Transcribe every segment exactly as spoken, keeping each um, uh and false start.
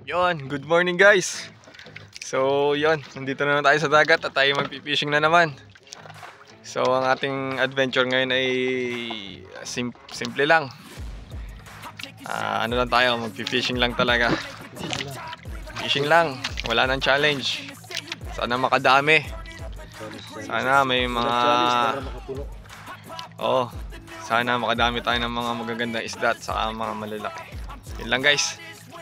Yon, good morning guys. So yon, nandito na naman tayo sa dagat at tayo magpipishing na naman. So ang ating adventure ngayon ay sim simple lang. Uh, ano lang tayo, magpipishing lang talaga. Fishing lang, wala nang challenge. Sana makadami. Sana may mga Oh, sana makadami tayo ng mga magagandang isda at saka mga malalaki. Yun lang guys.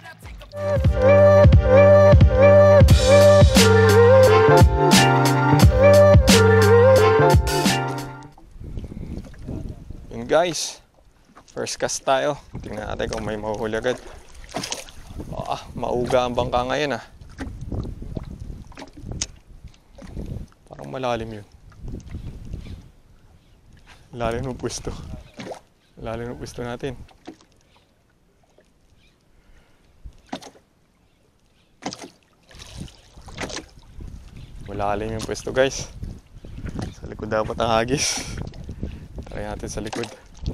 Yun guys, first cast tayo. Tingnan natin kung may mahuhuli agad. Oh, ah, mauga ang bangka ngayon ah. Parang malalim yun. Lalim ng pwesto. Lalim ng pwesto natin. Malalim yung pwesto guys. Sa likod dapat ang hagis. Try natin sa likod.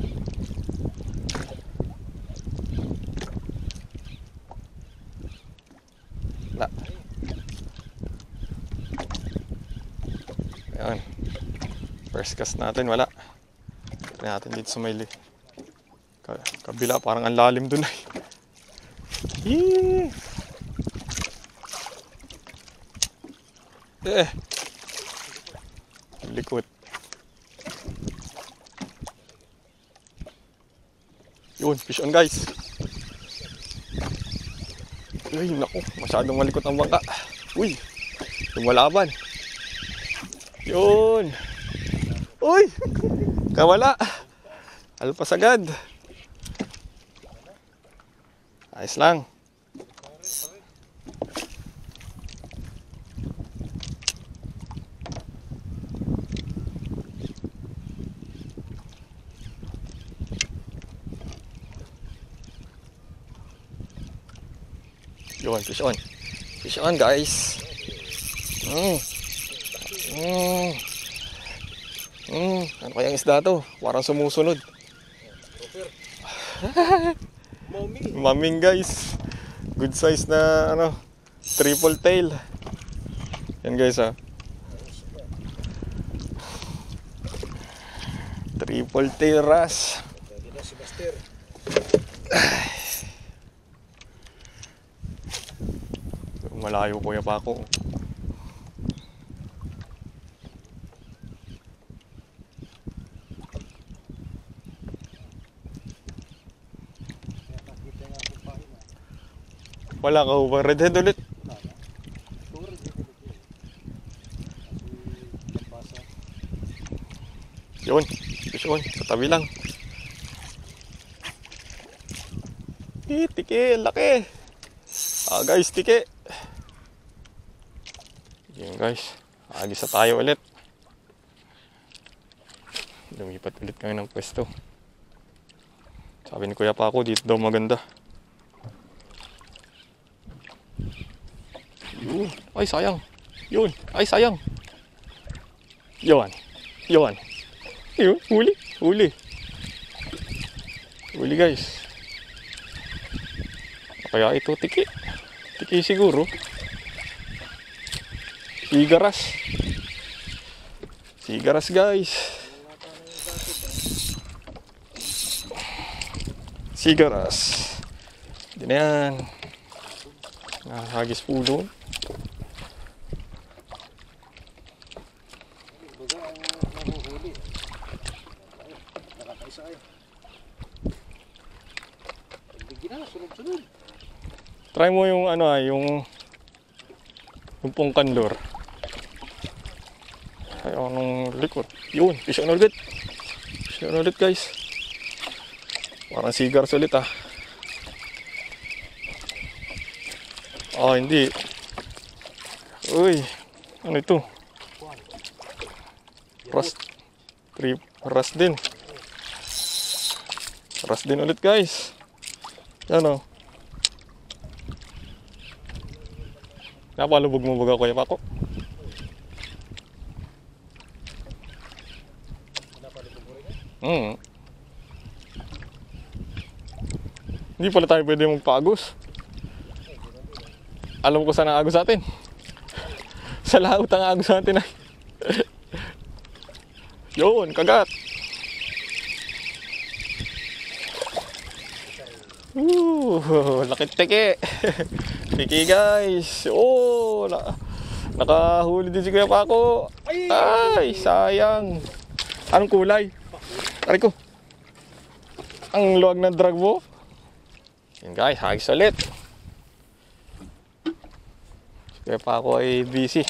Wala. Ayan. First cast natin, wala. Try natin dito sa may kabila. Parang ang lalim dun ay. Yee! Eh, likod. Yun, fish on guys. Uy, naku, masyadong malikot ang bangka. Uy, lumalaban. Yun. Uy, kawala. Alpas agad. Ayos lang. Yun, fish on. Fish on guys. Mm. Mm. Mm. Ano kayang isda to? Parang sumusunod. Maming guys. Good size na ano, triple tail. Yan guys ah. Triple tail ras. Malayo kuya pa ako. Wala ka ba? Redhead ulit. Yun, fish on. Sa tabi lang. Eh, tiki, laki. Ah guys, tiki. Yun guys, agis na tayo ulit. Lumipat ulit kami ng pwesto. Sabi ni Kuya Paco, dito daw maganda. Yun, ay sayang. Yun, ay sayang. Yun, yun. Yun, huli, huli. Huli guys. Kaya ito tiki. Tiki siguro. Sigaras. Sigaras guys. Sigaras. Hindi na yan. Nahagis po doon. Try mo yung ano ah, yung yung pungkan lure. Ayaw nung likod. Yun, fish on ulit. Fish on ulit guys. Parang sigars ulit ah. Oh, hindi. Uy, ano ito? Rust. Trip. Rust din. Rust din ulit guys. Yan o. Napalubog mo baga Kuya Paco? Hmm. Hindi pala tayo pwede magpagos. Alam ko saan ang agos sa atin. Sa laut ang agos sa atin ay. Yun, kagat. Woo, lakit teke. Teke guys. Oh, na nakahuli din si Kuya Paco. Ay, sayang. Anong kulay? Aray ko. Ang luwag ng drag mo. Yan guys, hagis ulit. Si Kuya Paco ay busy.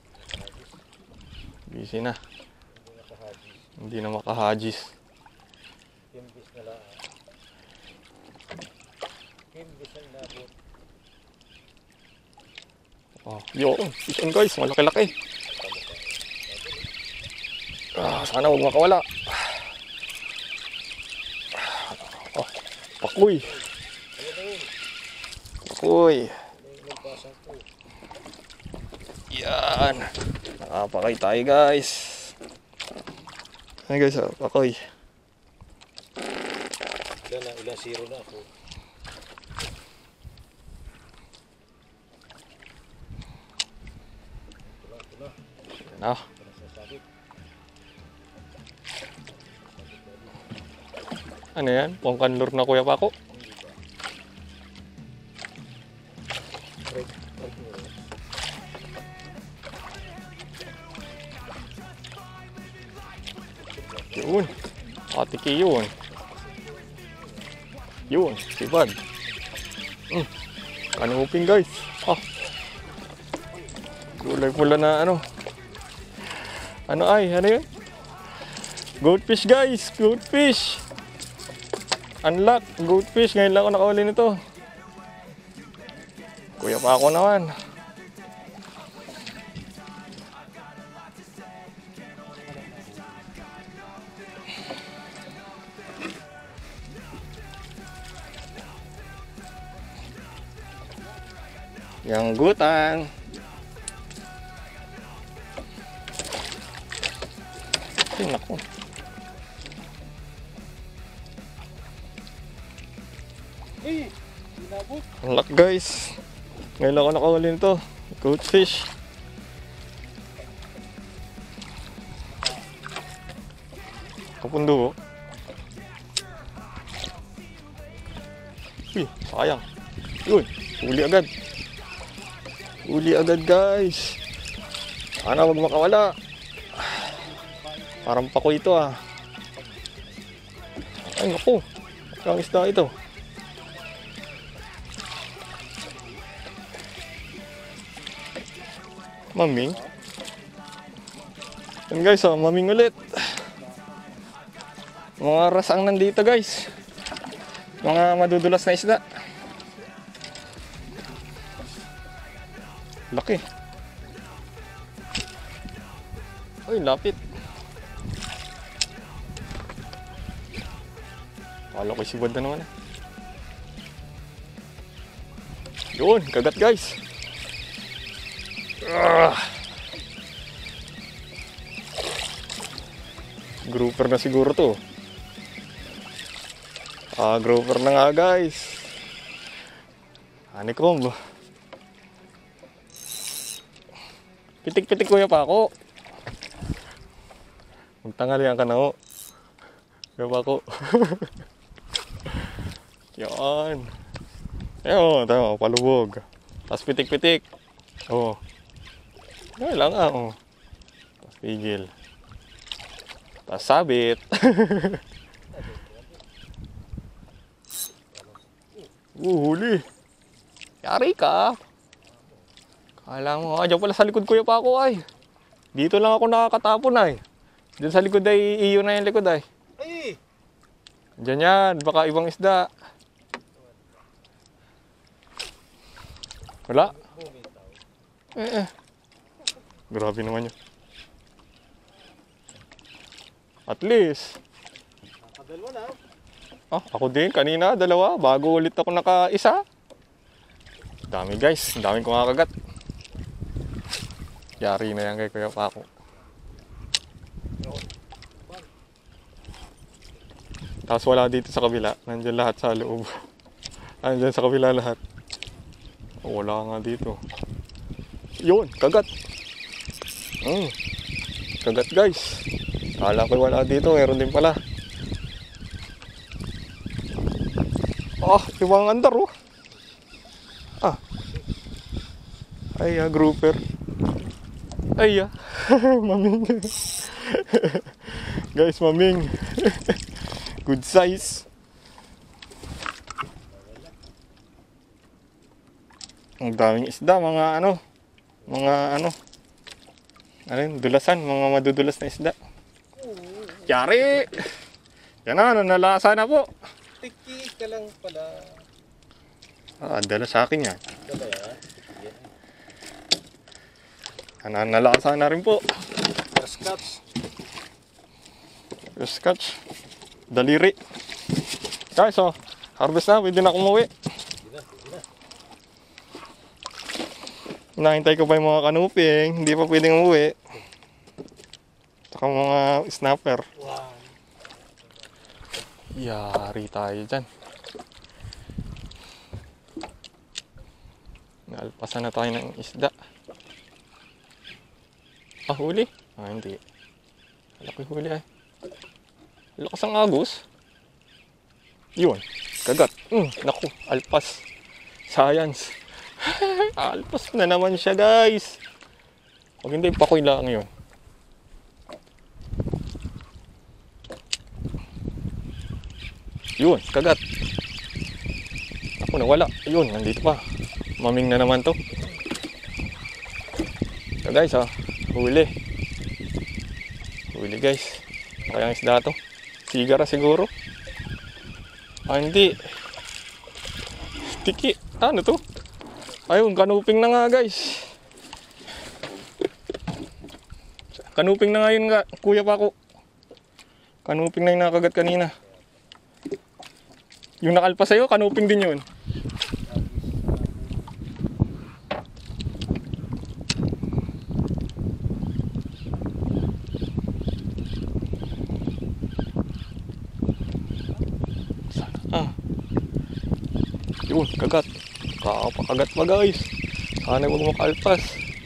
Busy na. Hindi na makahagis. Kimbis na lang. Kimbis ang nabot. Oh, yun. Fish on guys, malaki-laki. Ah, sana huwag makawala. Oh, pakuy. Pakuy. Yan. Nakapakay tayo guys. Ayan guys, oh, pakoy. Ilan na, ilang zero na ako. Yan oh. Ano yan? Pongkan lure na Kuya Paco. Yun. Atiki yun. Yun. Sibad. Hmm. Kanuping guys. Ah. Gulay pula na ano. Ano ay? Ano yun? Goldfish guys. Goldfish. Unlock. Goldfish. Ngayon lang ako nakahuli nito. Kuya Paco naman. Yang gutang. Ay, naku. Hey! Inabot! Ang laki guys. Ngayon ako nakahuli nito. Goldfish. Kapundo oh. Uy, sayang. Yun, huli agad. Huli agad guys. Sana wag makawala. Parang pako ito ah. Ay naku. Ang isda ito. Maming. Yan guys oh, maming ulit. Mga rasang nandito guys. Mga madudulas na isda. Laki. Uy, lapit. Kala ko sibad na naman. Yun, kagat guys. Ah. Grouper na siguro to. Ah, grouper na nga guys. Honeycomb. Pitik-pitik Kuya Paco. Magtangalian ka na ho. Kuya Paco. Yan. Ayan, tayo, palubog. Tapos pitik-pitik. Oo. Yan lang ah, oh. Tapos pigil. Tapos sabit. Uhuli. Yari ka. Kala mo, ah, dyan pala sa likod Kuya Paco ay. Dito lang ako nakakatapon ay. Diyan sa likod ay, iyo na yung likod ay. Ay! Diyan yan, baka ibang isda. Wala? Eh eh. Grabe naman yun. At least. Nakadalwa na. Ah, ako din, kanina, dalawa. Bago ulit ako naka-isa. Dami guys, daming kumakagat. Yari na yan kay Kuya Paco. Tapos wala dito sa kabila. Nandiyan lahat sa loob. Nandiyan sa kabila lahat. Wala nga dito. Yun, kagat. Mm. Kagat guys. Kala ko wala dito, meron din pala. Ah, ibang andar oh. Ah. Ay, ah, grouper. Ay, ah. Maming. Guys, maming. Good size. Ang daming isda, mga ano. Mga ano. Ano yun, dulasan, mga madudulas na isda. Yari! Yan na, nanalasa na po. Tiki ka lang pala. Ah, dala sa akin yan. Dala yan. Nanalasa na rin po. Scotch. Scotch. Daliri. Guys, oh, harvest na, pwede na umuwi. Nakintay ko pa yung mga kanuping, hindi pa pwedeng umuwi. Saka mga snapper. Wow. Yari tayo dyan. Naalpasan na tayo ng isda. Ah, huli? Ah, hindi. Malaki huli ay. Lakas ang agos. Yun, kagat. Mm, naku, alpas. Science. Alpas na naman siya guys. Huwag hindi, pakoy lang yun. Yun, kagat. Ako nawala. Yun, nandito pa. Maming na naman to. So guys, oh, huli. Huli guys. Kayang isda to. Sigara siguro. Ah, hindi. Tiki. Ano to? Ayun, kanuping na nga guys. Kanuping na nga yun nga, kuya pa ako. Kanuping na yung nakagat kanina. Yung nakalpa sa'yo, kanuping din yun. Ah. Yun, kagat. Kakapakagat pa guys. Sana huwag makalpas.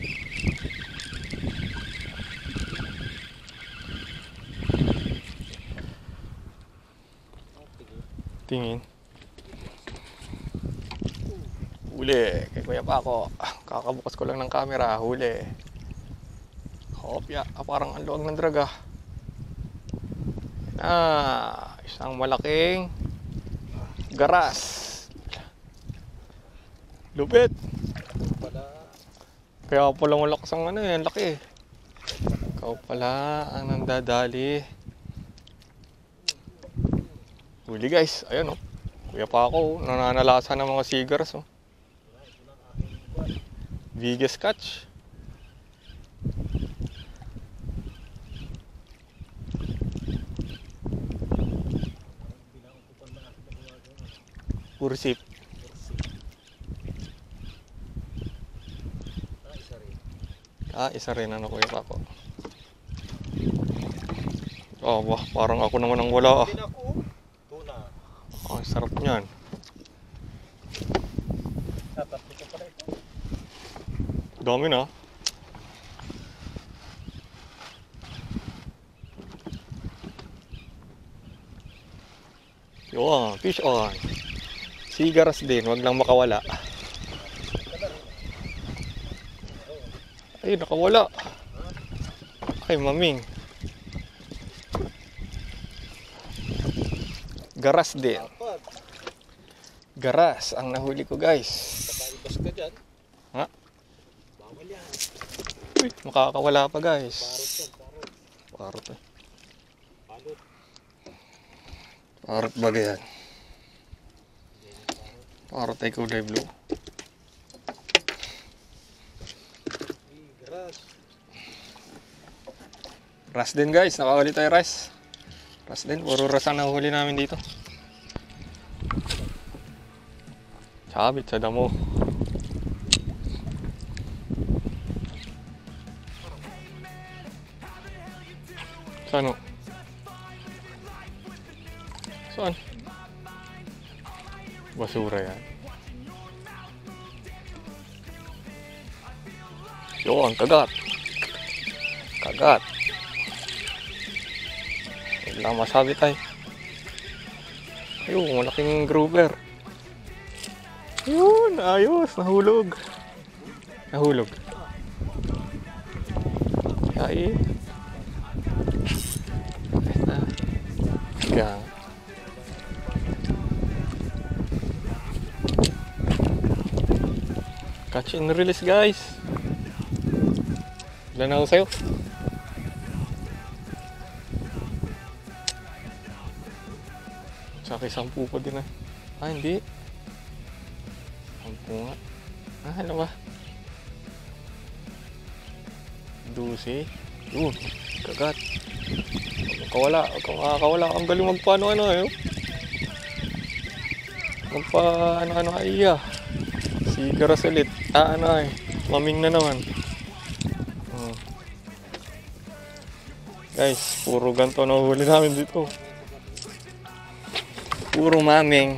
Tingin. Huli. Kay kuya pa ako. Kakabukas ko lang ng camera. Huli. Hopya. Ah, parang ang luwag ng draga. Ah, isang malaking garas. Lupit. Kaya pala malakas ang ano yan, laki. Ikaw pala ang nandadali. Huli guys, ayan oh. Kuya pa ako, nananalasa ng mga cigars oh. Biggest catch. Pursip. Ah, isa rin ano kuya pa ako. Oh, wah, parang ako naman ang wala ah. Oh, sarap niyan. Dami na. Yun, fish on. Sigaras din, wag lang makawala. Ay, nakawala. Ay, maming. Garas din. Garas ang nahuli ko guys. Ibas ka dyan. Ha? Bawal yan. Uy, makakawala pa guys. Parot yan, parot. Parot eh. Palot. Parot ba yan? Parot ay kulay blue. Grass. Ras din guys, nakahuli tayo ras. Ras din, puro ras ang nahuli namin dito. Sabit sa damo. Saan o? Saan? Basura yan. Yun, kagat. Kagat. Wala masabi tayo. Ayun, malaking grouper. Ayun, ayos. Nahulog. Nahulog. Kain. Yan. Catch and release, guys. Ilan na ako sa'yo? Saka sampu ko din ah. Ah, hindi. Sampu nga. Ah, ano ba? Dusi. Yun. Kagat. Kawala. Kung makakawala. Ang galing magpaano ano eh. Magpa ano ano ay ah. Si Karasalit. Ah, ano eh. Maming na naman. Hmm. Guys, puro ganito na huli namin dito. Puro maming.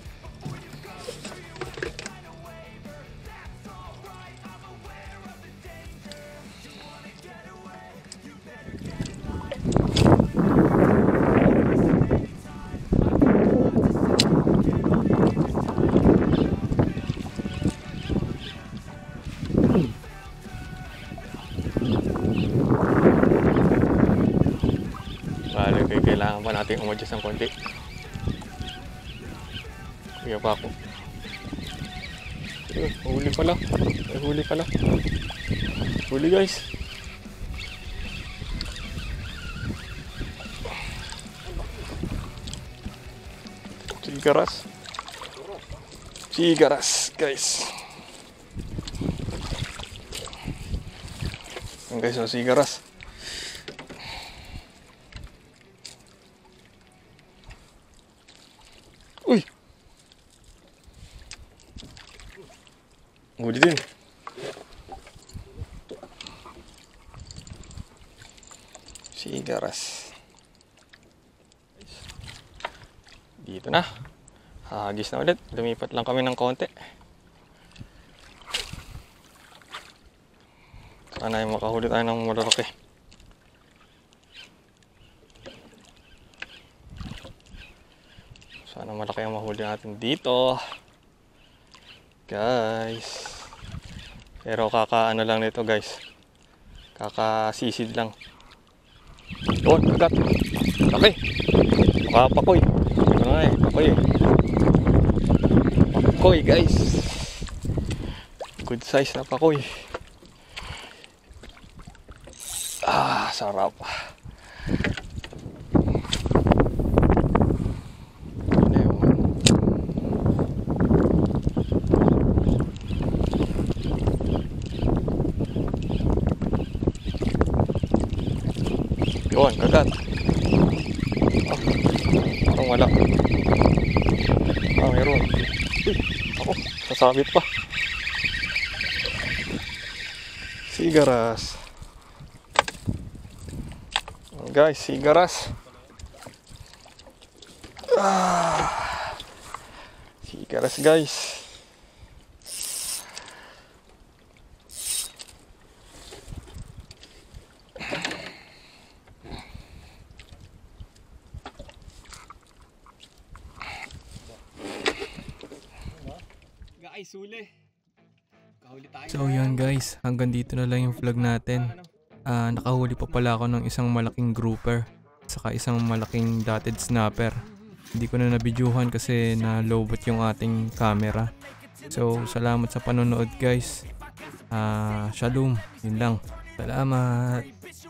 Bale, okay, kailangan pa natin umadjust ng konti. Kuya pa ako. Ayun, huli pala. Ay, huli pala. Huli, guys. Sigaras. Sigaras, guys. Ang guys, ang sigaras. Uy! Huli din. Sigaras. Dito na. Hagis na ulit. Lumipat lang kami ng konti. Sana ay makahuli tayo ng malalaki. Sana malaki ang mahuli natin dito, guys. Pero kaka ano lang nito, guys. Kakasisid lang. Yun, kagat. Laki. Makapakoy. Ito nga eh, pakoy eh. Pakoy, guys. Good size na pakoy. Ah, sarap. Yun, kagat. Ah, parang wala. Ah, meron. Uy, ako, sasabit pa. Sigaras. Guys, sigaras. Ah, sigaras, guys. Guys, huli. Kahuli tayo. So yan guys, hanggang dito na lang yung vlog natin. Uh, nakahuli pa pala ako ng isang malaking grouper saka isang malaking dotted snapper. Hindi ko na nabidyuhan kasi na lowbat yung ating camera. So salamat sa panonood guys. uh, Shalom, yun lang. Salamat.